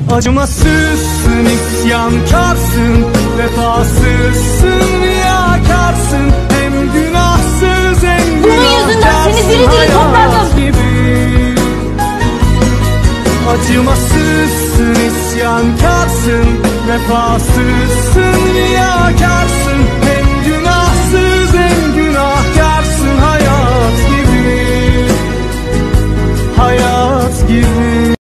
Acımasızsın, isyankarsın, vefasızsın, riyakarsın, hem günahsız hem bunun yüzünden seni diri diri topladım. Gibi. Acımasızsın, isyankarsın, vefasızsın, riyakarsın.